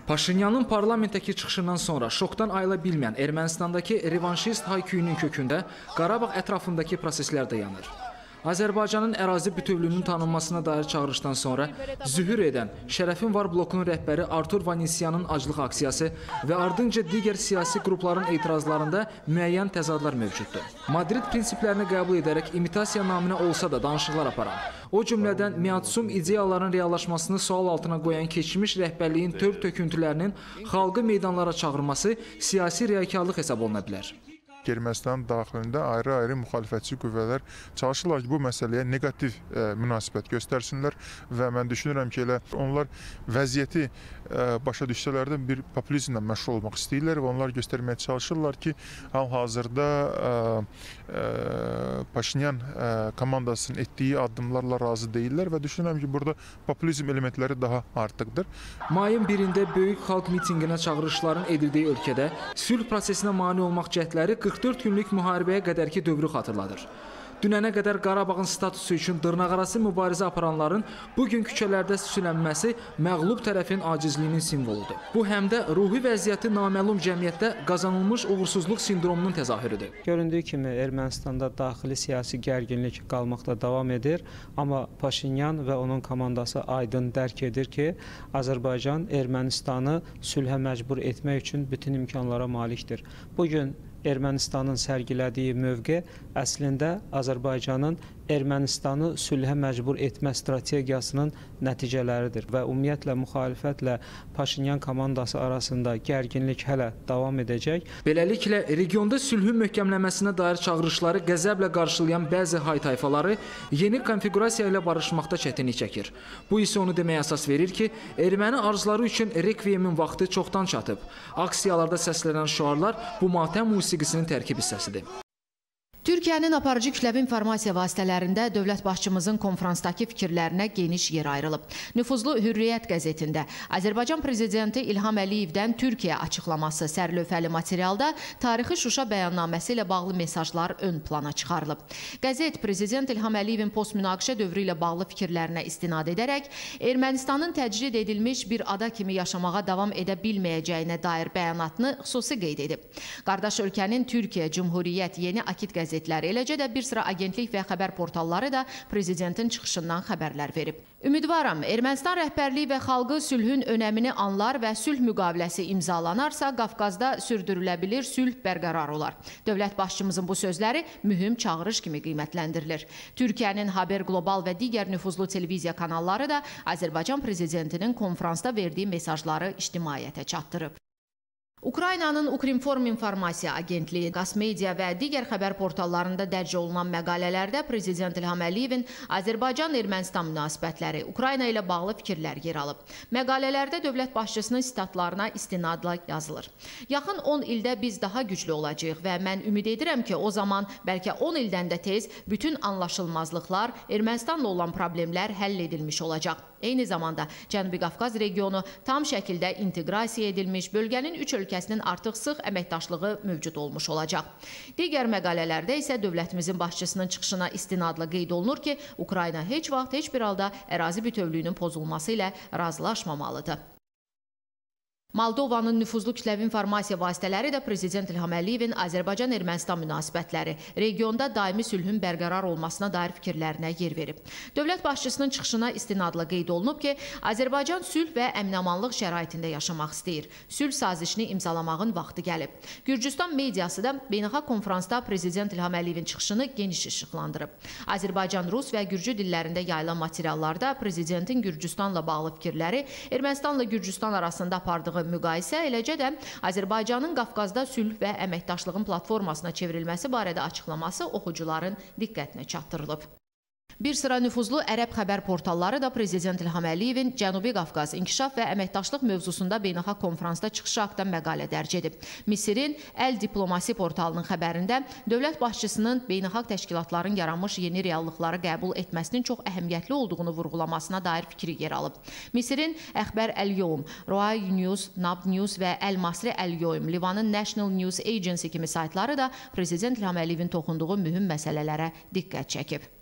Paşinyanın parlamentdəki çıxışından sonra şokdan ayıla bilməyən Ermənistandakı revanşist hayküyünün kökündə Qarabağ ətrafındakı proseslər də yanır. Azərbaycanın ərazi bütövlüyünün tanınmasına dair çağırışdan sonra zühür edən Şərəfin Var blokunun rəhbəri Artur Vanisyanın aclıq aksiyası və ardınca digər siyasi qrupların etirazlarında müəyyən təzadlar mövcuddur. Madrid prinsiplərini qəbul edərək imitasiya naminə olsa da danışıqlar aparan, o cümlədən miadsum ideyaların reallaşmasını sual altına qoyan keçmiş rəhbərliyin tör töküntülərinin xalqı meydanlara çağırması siyasi riyakarlıq hesab oluna bilər. Ermənistan daxilində ayrı-ayrı müxalifətçi qüvvələr çalışırlar ki, bu məsələyə negativ münasibət göstərsinlər və mən düşünürəm ki, elə onlar vəziyyəti başa düşsələr də bir populizmlə məşğul olmaq istəyirlər və onlar göstərməyə çalışırlar ki, hal-hazırda Paşinyan komandasının etdiyi addımlarla razı deyirlər və düşünürəm ki, burada populizm elementləri daha artıqdır. Mayın 1-də böyük xalq mitinqinə çağırışların edildiyi ölkədə sülh prosesinə mane olmaq cəhdləri 44 günlük müharibəyə qədərki dövrü xatırladır. Dünənə qədər Qarabağın statusu üçün dırnaqarası mübarizə aparanların bugün küçələrdə süslənməsi məğlub tərəfin acizliyinin simvoludur. Bu həm də ruhi vəziyyəti naməlum cəmiyyətdə qazanılmış uğursuzluq sindromunun təzahürüdür. Göründüyü kimi Ermənistanda daxili siyasi gərginlik qalmaqda davam edir, amma Paşinyan və onun komandası aydın dərk edir ki, Azərbaycan Ermənistanı sülhə məcbur etmək üçün bütün imkanlara malikdir. Bugün Ermənistanın sərgilədiyi mövqe əslində Azərbaycanın Ermənistanı sülhə məcbur etmə strategiyasının nəticələridir və ümumiyyətlə müxalifətlə Paşinyan komandası arasında gərginlik hələ davam edəcək. Beləliklə, regionda sülhün möhkəmlənməsinə dair çağırışları qəzəblə qarşılayan bəzi haytayfaları yeni konfigurasiya ilə barışmaqda çətinlik çəkir. Bu isə onu deməyə əsas verir ki, erməni arzuları üçün rekviyemin vaxtı çoxdan çatıb. Aksiyalarda səslənən şüarlar bu matəm musiqisinin tərkib hissəsidir. Türkiyənin aparıcı kütləvi informasiya vasitələrində dövlət başçımızın konferansdakı fikirlərinə geniş yer ayrılıb. Nüfuzlu Hürriyyət qəzetində Azərbaycan prezidenti İlham Əliyevdən Türkiyə açıqlaması sərlövhəli materialda tarixi Şuşa bəyannaməsi ilə bağlı mesajlar ön plana çıxarılıb. Qəzet prezident İlham Əliyevin post-münaqişə dövrü ilə bağlı fikirlərinə istinad edərək Ermənistanın təcrid edilmiş bir ada kimi yaşamağa davam edə bilməyəcəyinə dair bəyanatını xüsusi qeyd edib. Qardaş ölkənin Türkiyə Cümhuriyyət Yeni Akit qəzetləri, eləcə də bir sıra agentlik və xəbər portalları da prezidentin çıxışından xəbərlər verib. Ümidvaram, Ermənistan rəhbərliyi və xalqı sülhün önəmini anlar və sülh müqaviləsi imzalanarsa, Qafqazda sürdürülə bilir, sülh bərqərar olar. Dövlət başçımızın bu sözləri mühüm çağırış kimi qiymətləndirilir. Türkiyənin Haber Qlobal və digər nüfuzlu televiziya kanalları da Azərbaycan prezidentinin konferansda verdiyi mesajları ictimaiyyətə çatdırıb. Ukraynanın Ukrinform İnformasiya Agentliyi, Qaz Media və digər xəbər portallarında dərc olunan məqalələrdə Prezident İlham Əliyevin Azərbaycan-Ermənistan münasibətləri, Ukrayna ilə bağlı fikirlər yer alıb. Məqalələrdə dövlət başçısının sitatlarına istinadla yazılır. Yaxın 10 ildə biz daha güclü olacağıq və mən ümid edirəm ki, o zaman bəlkə 10 ildən də tez bütün anlaşılmazlıqlar, Ermənistanla olan problemlər həll edilmiş olacaq. Eyni zamanda Cənubi Qafqaz regionu tam şəkildə inteqrasiya edilmiş, bölgənin 3 ölkəsinin artıq sıx əməkdaşlığı mövcud olmuş olacaq. Digər məqalələrdə isə dövlətimizin başçısının çıxışına istinadla qeyd olunur ki, Ukrayna heç vaxt, heç bir halda ərazi bütövlüyünün pozulması ilə razılaşmamalıdır. Moldovanın nüfuzlu kütləvi informasiya vasitələri də Prezident İlham Əliyevin Azərbaycan-Ermənistan münasibətləri, regionda daimi sülhün bərqərar olmasına dair fikirlərinə yer verib. Dövlət başçısının çıxışına istinadla qeyd olunub ki, Azərbaycan sülh və əmin-amanlıq şəraitində yaşamaq istəyir. Sülh sazişini imzalamağın vaxtı gəlib. Gürcüstan mediası da beynəlxalq konferansda Prezident İlham Əliyevin çıxışını geniş işıqlandırıb. Azərbaycan, Rus və Gürcü dillərində yayılan materiallarda Prezidentin Gürcüstanla bağlı fikirləri, Ermənistanla Gürcüstan arasında apardığı müqayisə, eləcə də Azərbaycanın Qafqazda sülh və əməkdaşlığın platformasına çevrilməsi barədə açıqlaması oxucuların diqqətinə çatdırılıb. Bir sıra nüfuzlu ərəb xəbər portalları da Prezident İlham Əliyevin Cənubi Qafqaz inkişaf və əməkdaşlıq mövzusunda beynəlxalq konferansda çıxışı haqqında məqalə dərc edib. Misirin Əl Diplomasi portalının xəbərində dövlət başçısının beynəlxalq təşkilatların yaranmış yeni reallıqları qəbul etməsinin çox əhəmiyyətli olduğunu vurğulamasına dair fikri yer alıb. Misirin Əxbər Əl-Yovm, Roay News, Nab News və Əl-Masri Əl-Yovm, Livanın National News Agency kimi saytları da Prezident İlham Əliyevin toxunduğu mühüm məsələlərə diqqət çəkib.